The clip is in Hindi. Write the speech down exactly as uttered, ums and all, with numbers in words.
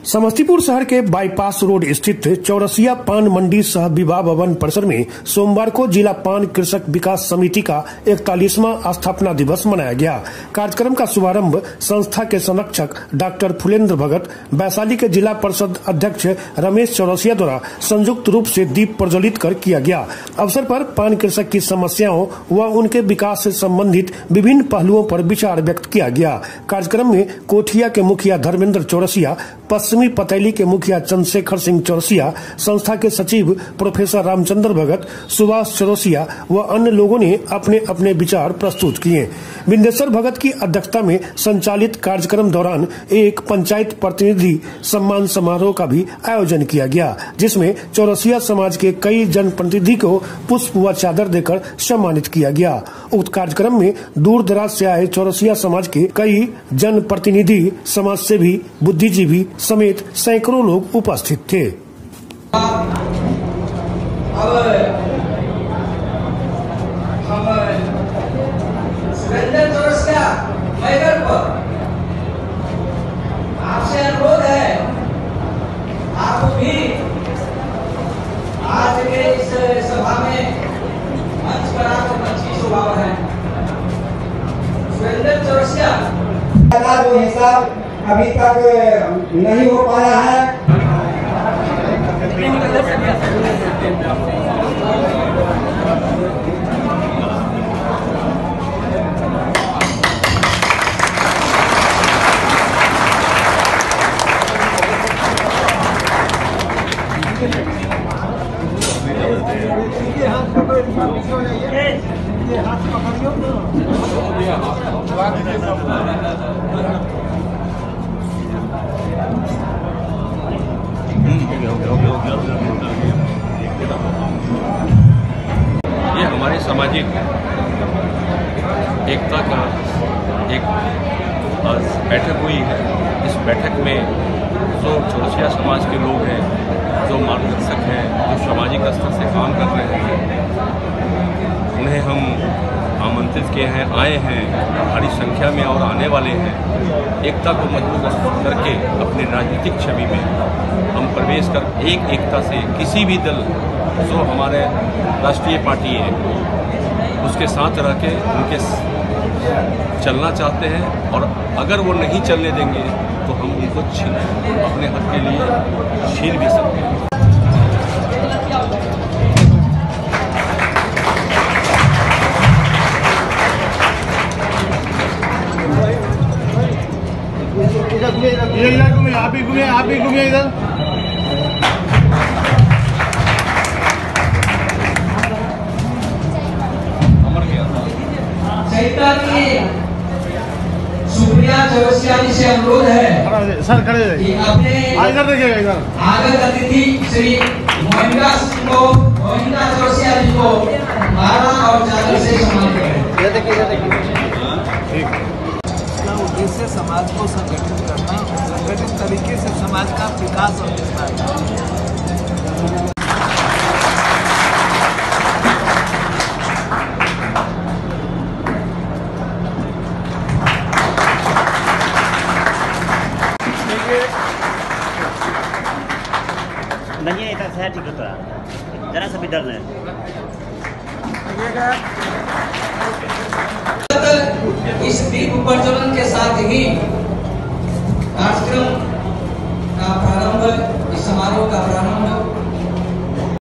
समस्तीपुर शहर के बाईपास रोड स्थित चौरसिया पान मंडी सह विवाह भवन परिसर में सोमवार को जिला पान कृषक विकास समिति का इकतालीसवां स्थापना दिवस मनाया गया। कार्यक्रम का शुभारंभ संस्था के संरक्षक डॉक्टर फुलेंद्र भगत, वैशाली के जिला परिषद अध्यक्ष रमेश चौरसिया द्वारा संयुक्त रूप से दीप प्रज्वलित कर किया गया। अवसर पर पान कृषक की समस्याओं व उनके विकास से संबंधित विभिन्न पहलुओं पर विचार व्यक्त किया गया। कार्यक्रम में कोठिया के मुखिया धर्मेंद्र चौरसिया, पश्चिमी पतैली के मुखिया चंद्रशेखर सिंह चौरसिया, संस्था के सचिव प्रोफेसर रामचंद्र भगत, सुभाष चौरसिया व अन्य लोगों ने अपने अपने विचार प्रस्तुत किए। बिंदेश्वर भगत की अध्यक्षता में संचालित कार्यक्रम दौरान एक पंचायत प्रतिनिधि सम्मान समारोह का भी आयोजन किया गया, जिसमें चौरसिया समाज के कई जनप्रतिनिधि को पुष्प व चादर देकर सम्मानित किया गया। उक्त कार्यक्रम में दूर दराज से आए चौरसिया समाज के कई जनप्रतिनिधि, समाज सेवी, बुद्धिजीवी समेत सैकड़ों लोग उपस्थित थे। आपसे अनुरोध है, आप भी आज के इस सभा में मंच पर आकर मंची स्वभाव है। सुरेंद्र चौरसिया का जो हिसाब अभी तक नहीं हो पाया है, ये हमारी सामाजिक एकता का एक बैठक हुई है। इस बैठक में जो चौरसिया समाज के लोग हैं, जो मार्गदर्शक हैं, जो सामाजिक स्तर से काम कर रहे हैं, उन्हें हम आमंत्रित किए हैं, आए हैं, भारी संख्या में और आने वाले हैं। एकता को मजबूत करके अपने राजनीतिक छवि में हम प्रवेश कर एक एकता से किसी भी दल जो हमारे राष्ट्रीय पार्टी है उसके साथ रह के उनके चलना चाहते हैं, और अगर वो नहीं चलने देंगे तो हम उनको छीन अपने हक के लिए छीन भी सकते हैं। इधर घूमिए, आप भी घूमिए, आप भी घूमिए इधर। सुप्रिया चौरसिया जी से अनुरोध है सर खड़े कि अपने इधर देखिएगा, इधर आगत अतिथि श्री मोहिंदा सिंह को, मोहिंदा चौरसिया जी को माला और चादर से सम्मानित करें। ये देखिए, ये देखिए। इसका उद्देश्य समाज को संगठित करना, संगठित तरीके से समाज का विकास और विस्तार करना। नहीं इतना सही ठीक होता है, जरा सा भी डर नहीं। इस दीप प्रज्वलन के साथ ही कार्यक्रम का प्रारंभ, इस समारोह का प्रारंभ